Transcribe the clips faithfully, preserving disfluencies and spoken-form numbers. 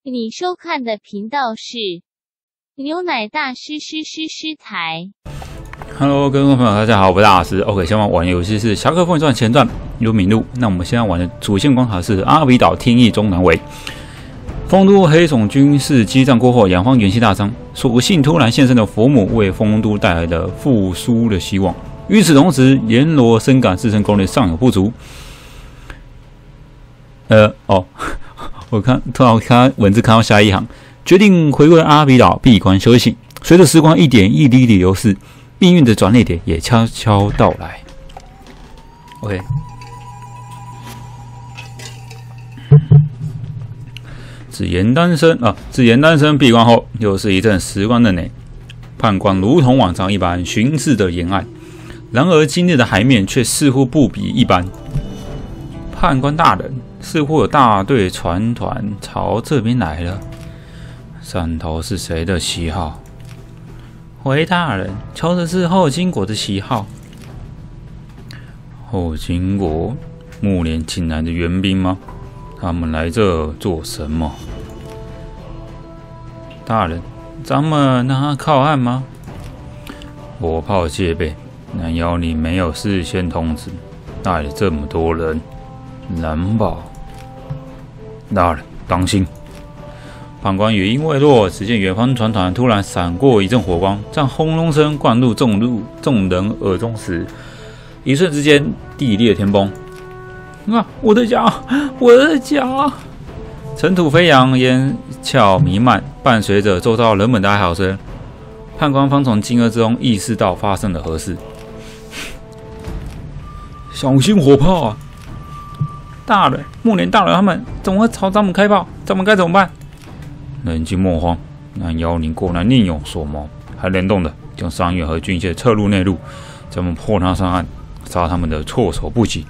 你收看的频道是牛奶大师师师师台。 Hello， 各位朋友，大家好，我是大师。OK， 现在玩的游戏是《侠客风云传前传》幽冥录。那我们现在玩的主线关卡是阿比岛天翼中南围。丰都黑种军事激战过后，两方元气大伤，所幸突然现身的佛母为丰都带来了复苏的希望。与此同时，阎罗深感自身功力尚有不足。呃，哦，我看突然看文字看到下一行，决定回归阿比岛闭关修行。随着时光一点一滴地流逝，命运的转捩点也悄悄到来。OK， 紫炎单身啊，紫炎单身闭关后，又是一阵时光的呢。判官如同往常一般巡视着沿岸，然而今日的海面却似乎不比一般。判官大人，似乎有大队船团朝这边来了。汕头是谁的旗号？回大人，瞧的是后金国的旗号。后金国木莲请来的援兵吗？他们来这做什么？大人，咱们让他靠岸吗？我怕戒备，难道你没有事先通知，带了这么多人？难保。大人，当心！判官语音未落，只见远方船团突然闪过一阵火光，在轰隆声灌入众入众人耳中时，一瞬之间地裂天崩。啊！我的脚，我的脚！尘土飞扬，烟壳弥漫，伴随着周遭人们的哀嚎声。判官方从惊愕之中意识到发生了何事。小心火炮啊！大人，木莲大人他们怎么会朝咱们开炮？咱们该怎么办？冷静莫慌，那妖灵果然另有所谋，还联动的将伤员和军械撤入内陆，咱们迫他上岸，杀他们的措手不及。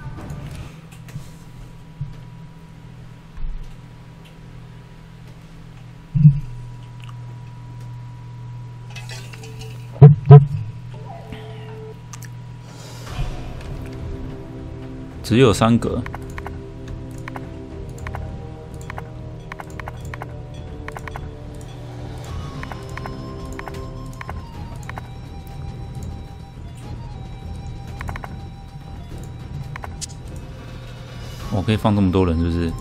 只有三格。我可以放这么多人，是不是？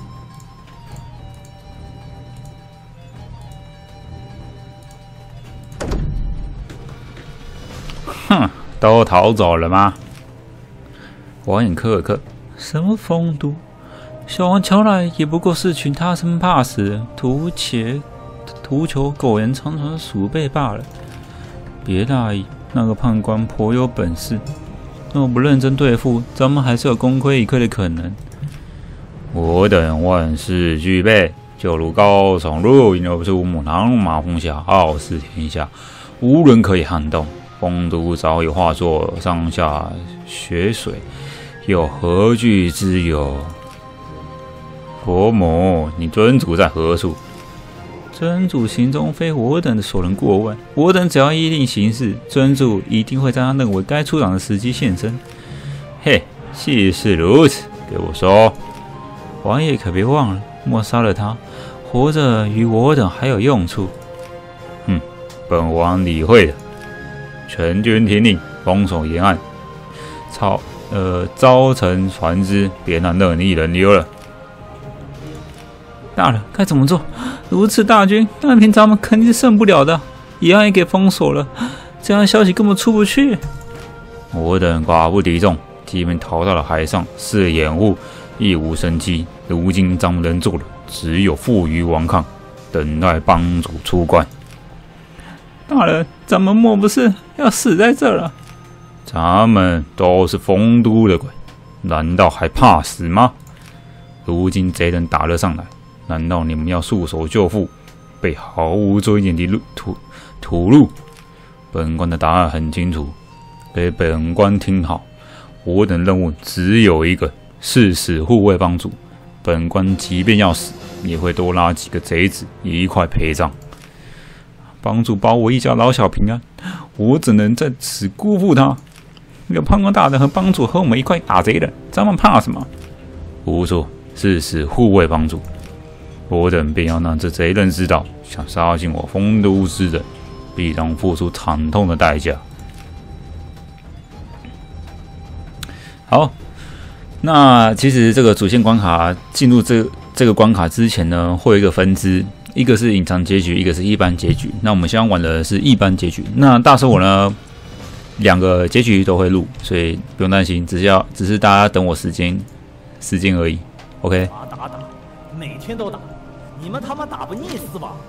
哼，都逃走了吗？王眼科尔克，什么丰都？小王瞧来也不过是群他生怕死、图且图求苟延残喘的鼠辈罢了。别大意，那个判官颇有本事，若不认真对付，咱们还是有功亏一篑的可能。我等万事俱备，就如高耸入云而出，母狼马风下，傲视天下，无人可以撼动。丰都早已化作上下血水，又何惧之有？佛母，你尊主在何处？尊主行踪非我等的所能过问，我等只要依令行事，尊主一定会在他认为该出场的时机现身。嘿，既是如此，给我说。王爷可别忘了，莫杀了他，活着与我等还有用处。嗯，本王理会的。全军听令，封锁沿岸，操呃招沉船只，别让任意人溜了。大人，该怎么做？如此大军，那凭咱们肯定是胜不了的，沿岸也给封锁了，这样消息根本出不去。我等寡不敌众，即便逃到了海上，是掩护。亦无生机，如今咱们能做的只有负隅顽抗，等待帮主出关。大人，咱们莫不是要死在这了？咱们都是丰都的鬼，难道还怕死吗？如今贼人打了上来，难道你们要束手就缚，被毫无追点的吐吐露？本官的答案很清楚，给本官听好，我等任务只有一个。誓死护卫帮主，本官即便要死，也会多拉几个贼子一块陪葬。帮主保我一家老小平安，我怎能在此辜负他？有判官大人和帮主和我们一块打贼的，咱们怕什么？无错，誓死护卫帮主。 我等便要让这贼人知道，想杀进我丰都之人，必当付出惨痛的代价。好，那其实这个主线关卡进入这这个关卡之前呢，会有一个分支，一个是隐藏结局，一个是一般结局。那我们现在玩的是一般结局。那大叔我呢，两个结局都会录，所以不用担心，只是要只是大家等我时间时间而已。OK。 打打打，每天都打，你们他妈打不腻是吧？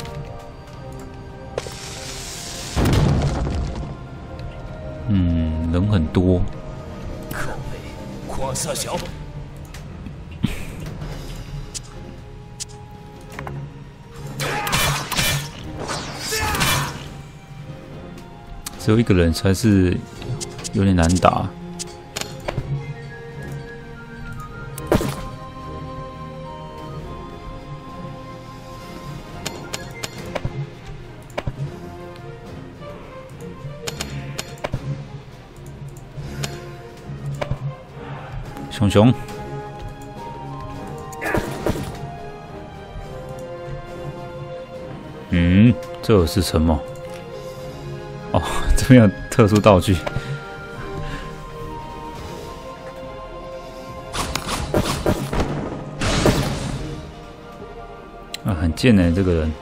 嗯，人很多。 可悲，狂射小。 只有一个人才是有点难打。熊熊，嗯，这是什么？哦，这边有特殊道具。啊，很贱呢，这个人。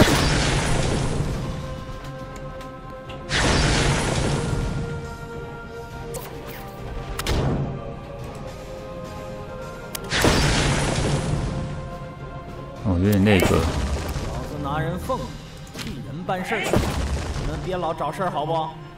哦，有点那个。 老子拿人奉，替人办事儿。你们别老找事儿，好不？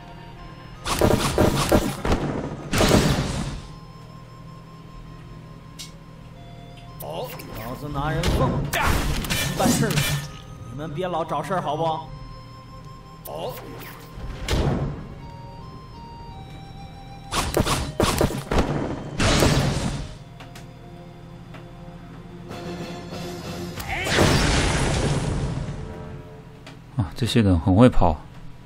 哦，老子拿人奉，替人办事儿。你们别老找事儿，好不？哦。 啊，这些人很会跑。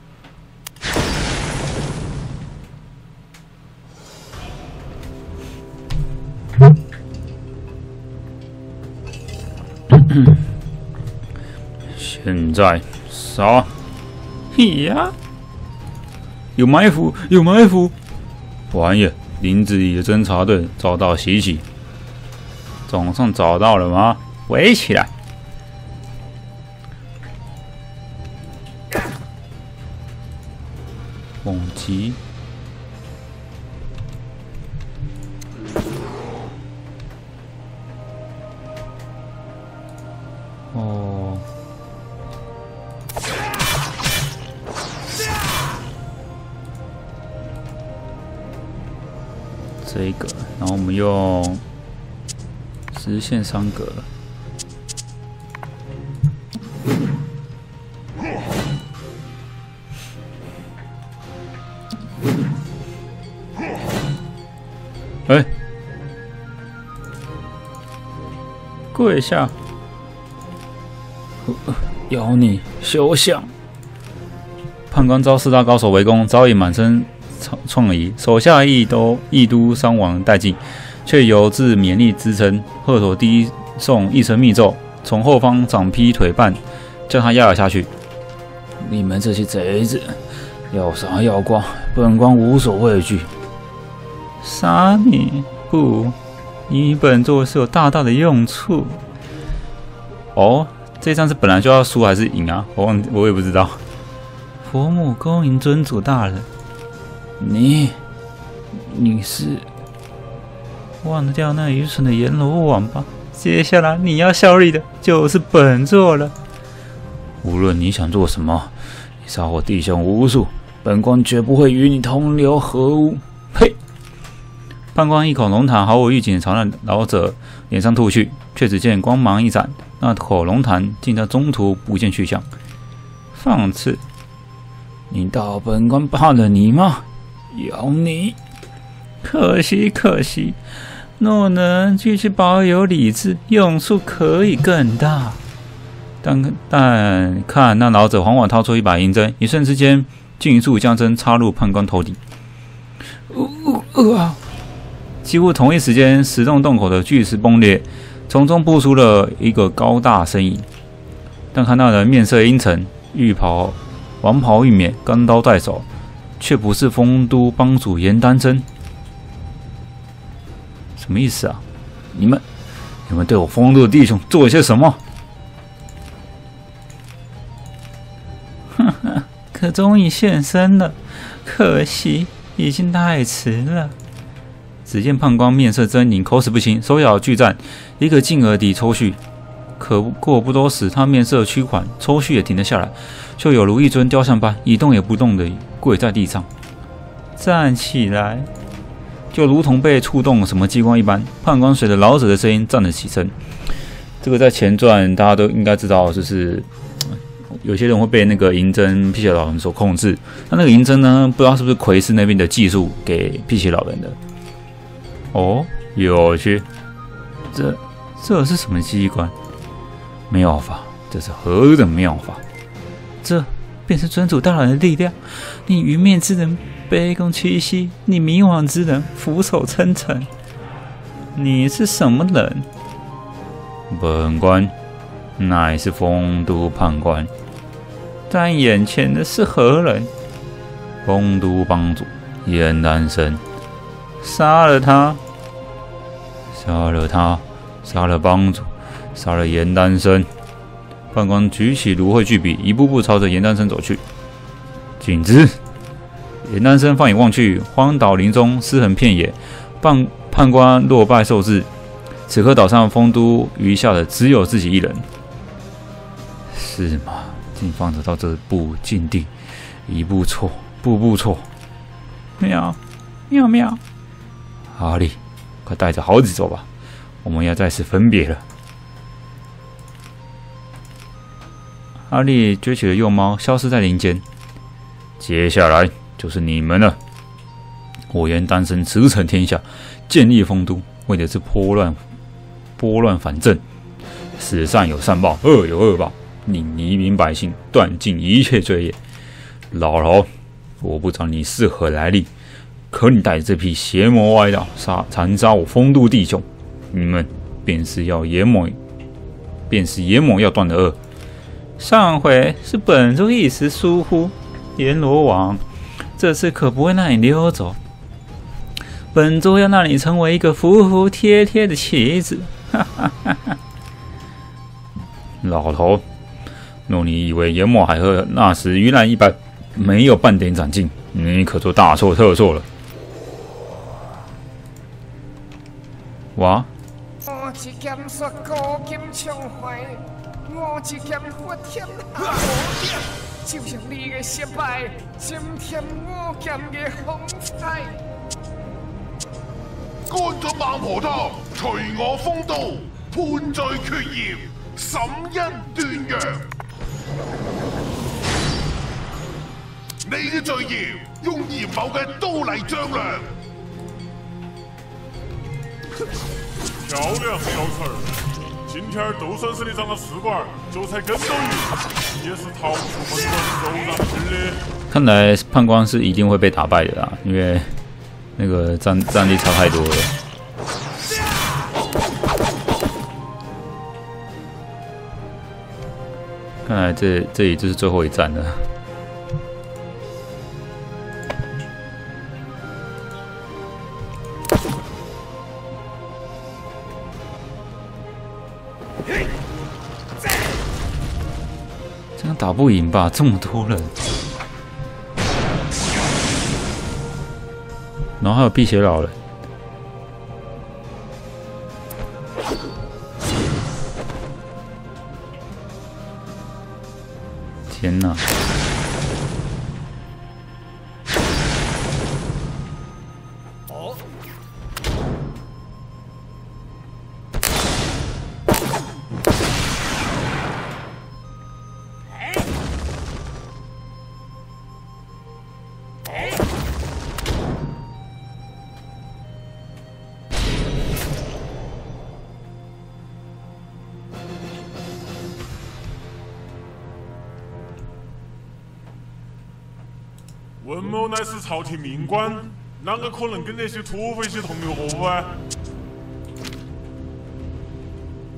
现在杀！嘿呀！有埋伏，有埋伏！王爷，林子里的侦察队遭到袭击，总算找到了吗？围起来！猛击！哦，这个，然后我们用直线三格。哎，跪下！妖逆休想！判官遭四大高手围攻，早已满身创痍，手下亦都亦都伤亡殆尽，却犹自勉力支撑。鹤头低诵一声密咒，从后方掌劈腿绊，将他压了下去。你们这些贼子，要杀要剐，本官无所畏惧。杀你不？你本座是有大大的用处。哦。这仗是本来就要输还是赢啊？我忘，我也不知道。佛母恭迎尊主大人。你，你是忘掉那愚蠢的阎罗王吧？接下来你要效力的就是本座了。无论你想做什么，你杀我弟兄无数，本官绝不会与你同流合污。呸！判官一口龙痰毫无预警朝那老者脸上吐去，却只见光芒一闪。那口龙痰竟在中途不见去向。放肆！你道本官怕了你吗？妖你！可惜可惜，若能继续保有理智，用处可以更大。但但看那老者缓缓掏出一把银针，一瞬之间，迅速将针插入判官头顶。呜呜啊！几乎同一时间，石洞洞口的巨石崩裂。 从中步出了一个高大身影，但看那人面色阴沉，玉袍王袍玉冕，钢刀在手，却不是丰都帮主严丹真。什么意思啊？你们，你们对我丰都的弟兄做了些什么？呵呵，可终于现身了，可惜已经太迟了。只见判官面色狰狞，口齿不清，手咬巨战，一个劲儿地抽蓄。可过不多时，他面色趋缓，抽蓄也停了下来，就有如一尊雕像般一动也不动地跪在地上。站起来，就如同被触动什么机关一般。判官随着老者的声音站了起身。这个在前传大家都应该知道，就是有些人会被那个银针辟邪老人所控制。那那个银针呢，不知道是不是魁师那边的技术给辟邪老人的。哦，有趣，这这是什么机关？妙法，这是何等妙法？这便是尊主大人的力量。你愚昧之人卑躬屈膝，你迷惘之人俯首称臣。你是什么人？本官乃是丰都判官，但眼前的是何人？丰都帮主严丹生。杀了他！杀了他！杀了帮主！杀了严丹生！判官举起芦荟巨笔，一步步朝着严丹生走去。景之！严丹生放眼望去，荒岛林中尸横遍野，判判官落败受制。此刻岛上丰都余下的只有自己一人。是吗？竟放着到这步境地，一步错，步步错。妙妙妙！阿力，快带着豪子走吧，我们要再次分别了。阿力撅起了幼猫，消失在林间。接下来就是你们了。我严丹生驰骋天下，建立丰都，为的是拨乱拨乱反正，使善有善报，恶有恶报，令黎民百姓断尽一切罪业。老头，我不知道你是何来历。可你带着这批邪魔歪道杀残杀我丰都弟兄，你们便是要阎魔，便是阎魔要断的恶。上回是本座一时疏忽，阎罗王，这次可不会让你溜走。本座要让你成为一个服服帖帖的棋子。哈哈哈哈！老头，若你以为阎魔海和那时盂兰一般，没有半点长进，你可就大错特错了。哇！ 我只剑说高剑枪怀，我只剑活天下。就像你的失败，增添我剑的风采。 干咗孟婆湯，除我豐都，判罪決業，審恩斷陽。你嘅罪孽用嚴某嘅刀嚟丈量。 漂亮，小翠儿！今天就算是你长了试管，就才跟到鱼，也是逃不出本官手掌心的。 看来判官是一定会被打败的啦，因为那个战战力差太多了。看来这这里就是最后一战了。这样打不赢吧？这么多人，然后还有辟邪老人。天哪！ 哦。 文某乃是朝廷命官，啷个可能跟那些土匪些同流合污啊？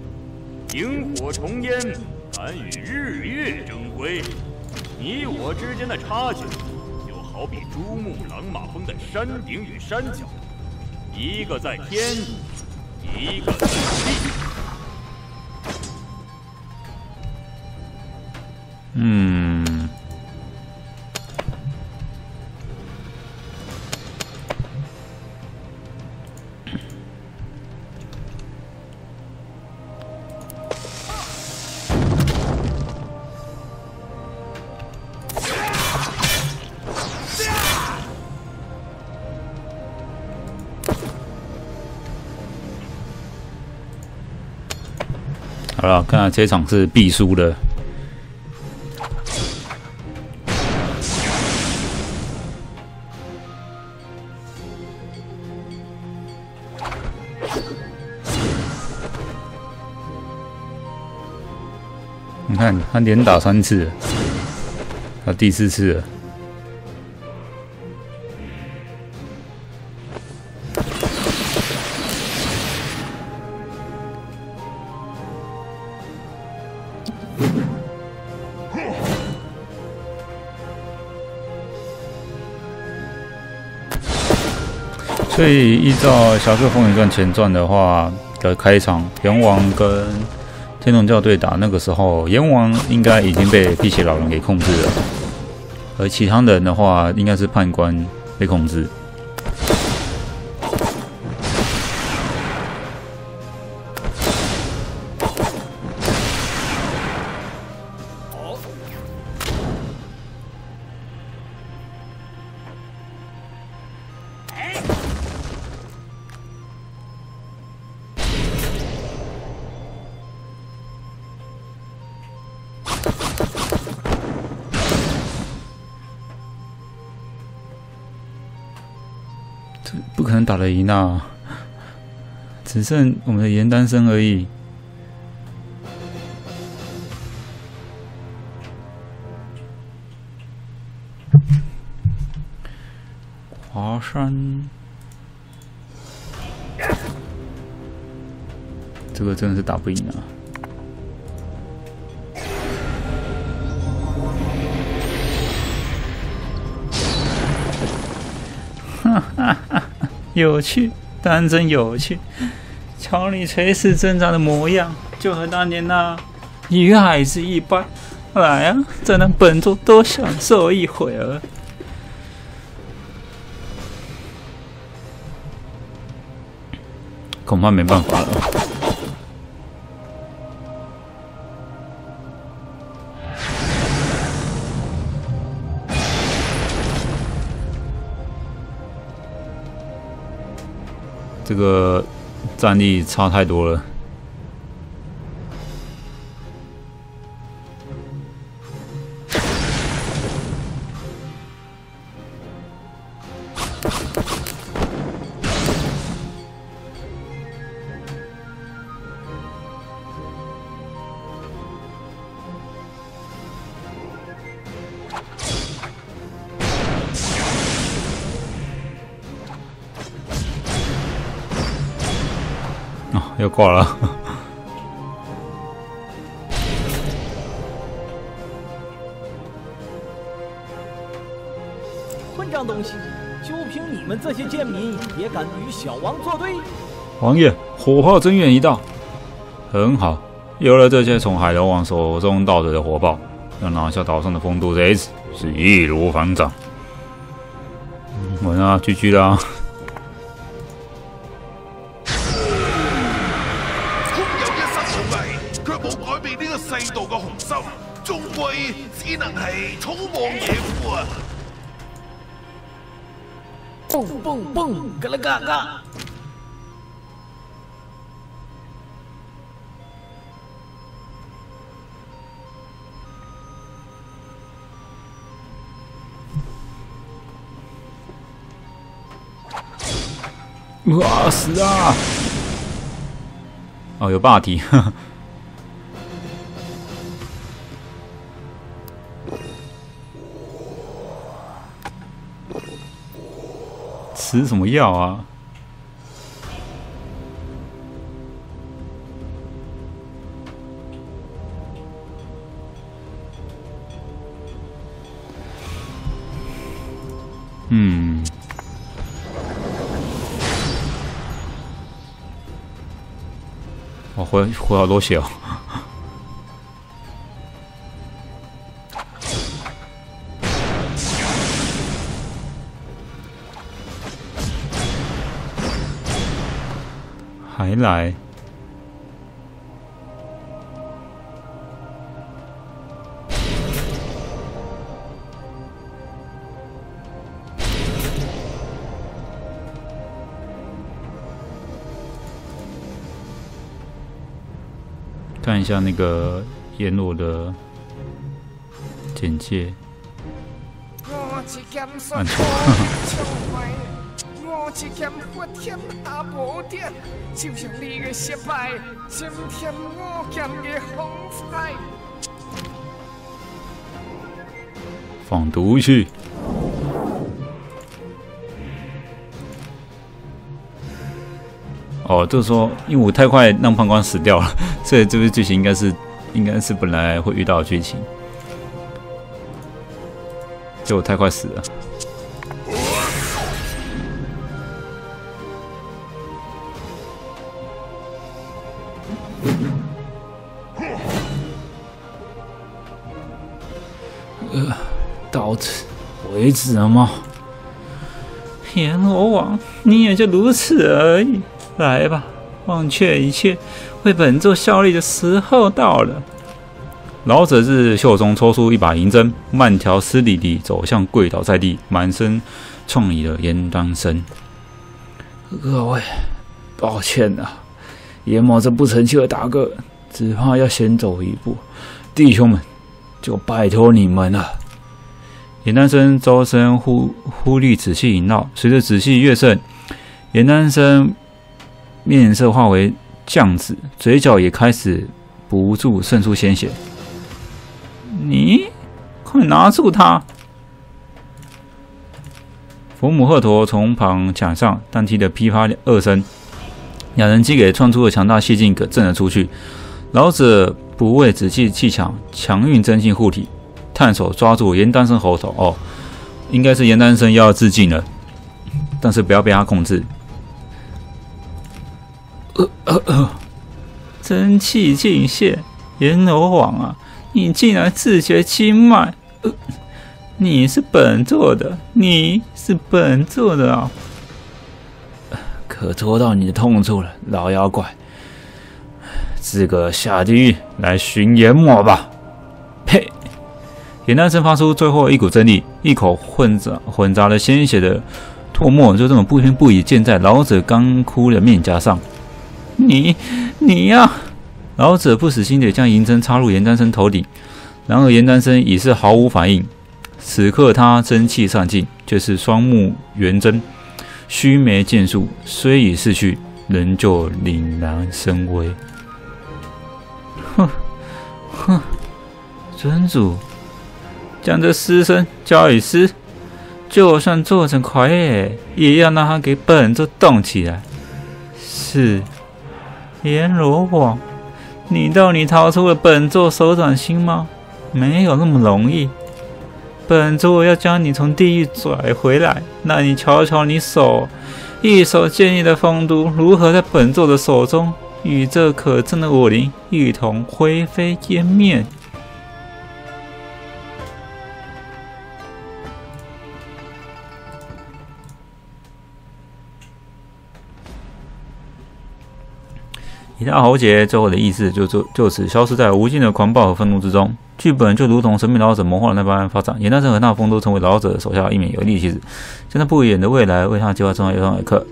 萤火虫烟，敢与日月争辉。你我之间的差距，就好比珠穆朗玛峰的山顶与山脚，一个在天，一个在地。 嗯。 好了，看来这场是必输的。你看，他连打三次了，他第四次了。 所以依照《侠客风云传前传》的话的开场，阎王跟天龙教对打，那个时候阎王应该已经被辟邪老人给控制了，而其他人的话应该是判官被控制。不可能打得赢啊！只剩我们的颜丹生而已。华山，这个真的是打不赢啊！哈哈哈！ 有趣，当然真有趣。瞧你垂死挣扎的模样，就和当年那女孩子一般。来啊，再让本座多享受一会儿。恐怕没办法了。这个战力差太多了。哦，又挂了。 混账东西！就凭你们这些贱民，也敢与小王作对？ 王爷，火炮增援一道，很好。有了这些从海龙王手中盗得的火炮，要拿下岛上的丰都这一次是易如反掌。稳啊 ，G G 啦！ 世道嘅雄心，終歸只能係草莽野夫啊！ 蹦蹦蹦，嘎啦嘎嘎！ 哇死啊！哦，有霸体。呵呵 吃什么药啊？ 嗯，我回回好多血哦。还来。看一下那个阎罗的简介，按错。 我一剑发天下无敌，就像你的失败，增添我剑的风采。 放毒去。哦，就是说，因为我太快让判官死掉了，所以这个剧情应该是应该是本来会遇到的剧情，结果太快死了。呃，到此为止了吗？阎罗王，你也就如此而已。来吧，忘却一切，为本座效力的时候到了。老者自袖中抽出一把银针，慢条斯理地走向跪倒在地、满身创意的严当生。各位，抱歉啊，阎某这不成器的大哥，只怕要先走一步。弟兄们，就拜托你们了。严丹生周身忽忽力紫气萦绕，随着紫气越盛，严丹生面色化为酱紫，嘴角也开始不住渗出鲜血。你快拿住他！佛母鹤驼从旁抢上，但听得噼啪二声，两人击给窜出的强大气劲可震了出去。老者不畏紫气气强，强运真气护体，探手抓住严丹生喉头。哦，应该是严丹生要自尽了，但是不要被他控制。呃呃呃，真气尽泄，阎罗王啊，你竟然自绝经脉！呃，你是本座的，你是本座的啊！可戳到你的痛处了，老妖怪，资格下地狱来寻阎魔吧！呸！严丹生发出最后一股真力，一口混杂混杂了鲜血的唾沫就这么不偏不倚溅在老者干枯的面颊上。你你呀、啊！老者不死心地将银针插入严丹生头顶，然而严丹生已是毫无反应。此刻他真气上尽，却是双目圆睁，须眉剑术虽已逝去，仍旧凛然生威。哼哼，尊主将这尸身交与师，就算做成傀儡，也要让他给本座动起来。是。阎罗王，你到底逃出了本座手掌心吗？没有那么容易。本座要将你从地狱拽回来，那你瞧瞧你手一手坚毅的风度，如何在本座的手中与这可憎的我灵一同灰飞烟灭？一大喉结最后的意识就就就此消失在无尽的狂暴和愤怒之中。剧本就如同神秘老者谋划的那般发展，严丹生和那风都成为老者手下一名有力棋子，将他不远的未来为他计划重要一堂课。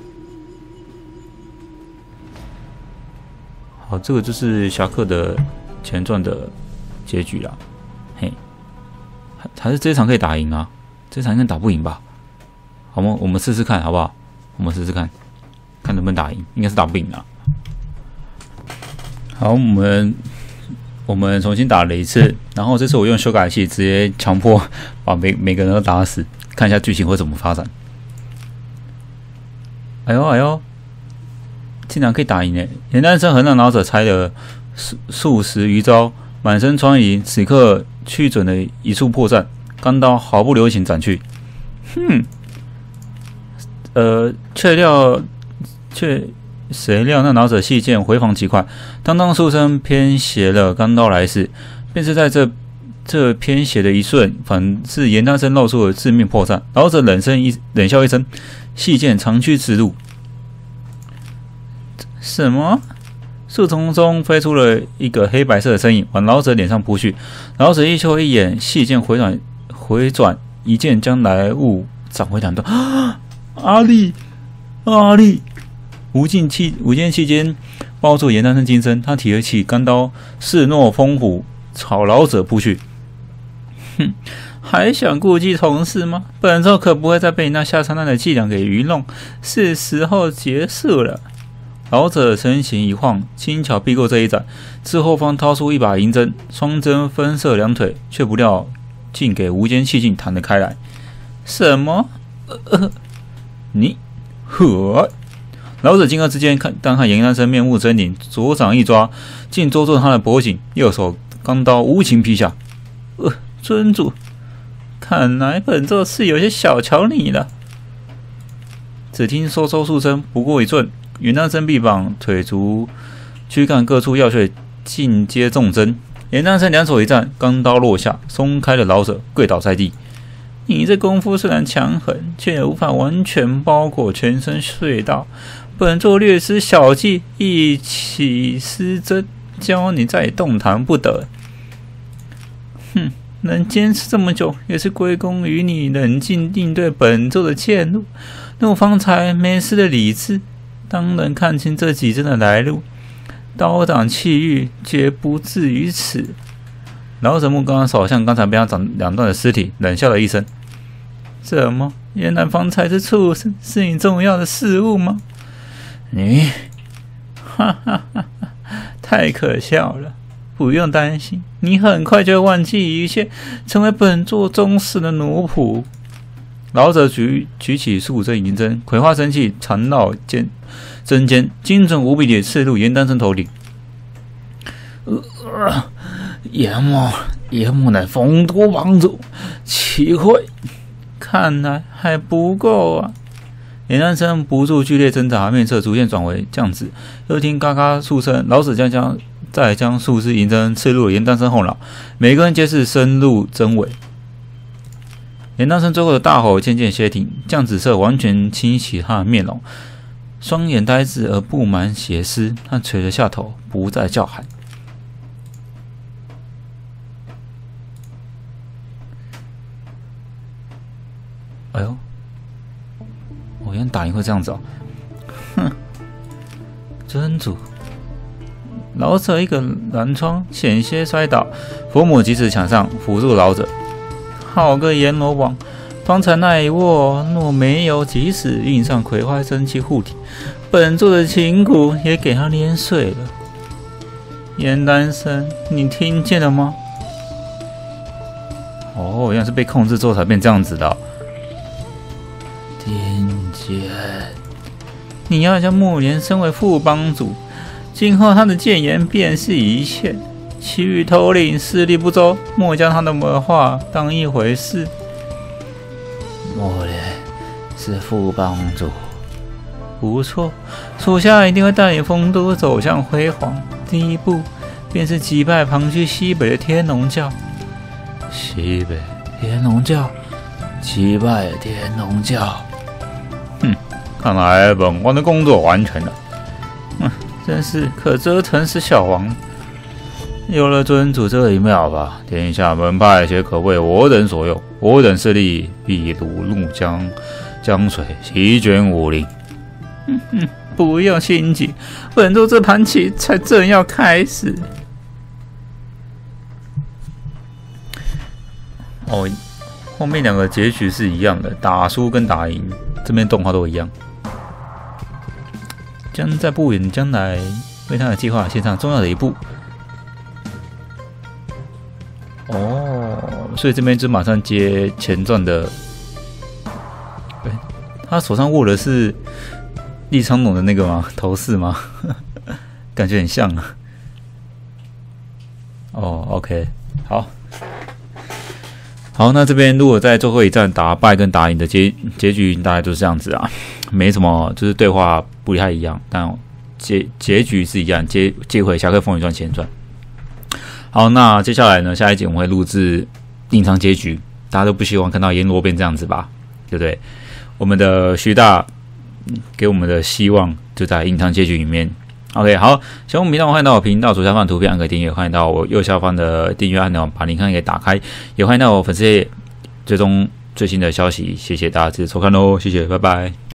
好，这个就是侠客的前传的结局啦。嘿，还是这一场可以打赢啊？这一场应该打不赢吧？好吗？我们试试看好不好？我们试试看，看能不能打赢，应该是打不赢啊。好，我们我们重新打了一次，然后这次我用修改器直接强迫把每每个人都打死，看一下剧情会怎么发展。哎呦哎呦，竟然可以打赢诶！严丹生和那老者拆了数数十余招，满身疮痍，此刻去准了一处破绽，钢刀毫不留情斩去。 哼，呃，却料却谁料那老者细剑回防极快，当当数声偏斜了钢刀来势，便是在这这偏斜的一瞬，反是严丹生露出了致命破绽。老者冷声一冷笑一声，细剑长驱直入。什么？树丛中飞出了一个黑白色的身影，往老者脸上扑去。老者一休一眼，细剑回转回转，一剑将来物斩回两段。啊！阿力，阿力！无尽气无间气间包住严丹生金身，他提起钢刀，势若风虎，朝老者扑去。哼，还想故技重施吗？本座可不会再被你那下三滥的伎俩给愚弄，是时候结束了。老者身形一晃，轻巧避过这一斩，自后方掏出一把银针，双针分射两腿，却不料竟给无间气劲弹了开来。什么？呃呃、你呵！老者惊愕之间，看当看严丹生面目狰狞，左掌一抓，竟捉住他的脖颈，右手钢刀无情劈下。呃，尊主，看来本座是有些小瞧你了。只听嗖嗖数声，不过一瞬。严丹生臂膀、腿足、躯干各处要穴尽皆中针。严丹生两手一站，钢刀落下，松开了老者，跪倒在地。你这功夫虽然强横，却也无法完全包裹全身穴道。本座略施小计，一起施针，教你再动弹不得。哼，能坚持这么久，也是归功于你冷静应对本座的剑路，怒方才没失的理智。当能看清这几针的来路，刀挡气欲，绝不至于此。老者目光扫向刚才被他斩两段的尸体，冷笑了一声：“怎么，原来方才是畜生，是你重要的事物吗？”你，哈哈哈哈，太可笑了！不用担心，你很快就会忘记一切，成为本座忠实的奴仆。老者举举起数针银针，葵花生气缠绕尖针尖，精准无比地刺入严丹生头顶。呃，严某严某乃风都帮主，岂会？看来还不够啊！严丹生不住剧烈挣扎，面色逐渐转为酱紫。又听嘎嘎数声，老者将将再将数支银针刺入了严丹生后脑，每个人皆是深入针尾。严丹生最后的大吼渐渐歇停，酱紫色完全侵袭他的面容，双眼呆滞而布满血丝，他垂着下头，不再叫喊。哎呦，我原来打赢会这样子哦！哼，真主！老者一个拦窗，险些摔倒，佛母及时抢上，扶住老者。好个阎罗王！方才那一握若没有及时运上葵花生气护体，本座的琴骨也给他碾碎了。严丹生，你听见了吗？哦，原来是被控制之后才变这样子的、哦。听见。你要将木莲升为副帮主，今后他的谏言便是一切。其余头领势力不周，莫将他的话当一回事。木莲是副帮主，不错，属下一定会带领丰都走向辉煌。第一步便是击败旁居西北的天龙教。西北天龙教，击败天龙教。哼，看来本官的工作完成了。哼，真是可折腾死小王。有了尊主这一妙法，天下门派皆可为我等所用，我等势力必如怒江江水，席卷武林。哼哼，不用心急，本座这盘棋才正要开始。哦，后面两个结局是一样的，打输跟打赢，这边动画都一样。将在不远将来为他的计划献上重要的一步。哦，所以这边就马上接前传的。欸、他手上握的是立昌龙的那个吗？头饰吗？感觉很像啊。哦 ，OK， 好。 好，那这边如果在最后一战打败跟打赢的结结局大概就是这样子啊，没什么，就是对话不太一样，但结结局是一样，接接回《侠客风云传前传》。好，那接下来呢，下一集我们会录制隐藏结局，大家都不希望看到阎罗变这样子吧，对不对？我们的徐大给我们的希望就在隐藏结局里面。OK， 好，喜欢我们频道，欢迎到我频道左下方的图片按个订阅，欢迎到我右下方的订阅按钮把铃铛给打开，也欢迎到我粉丝页追踪最新的消息。谢谢大家支持收看喽，谢谢，拜拜。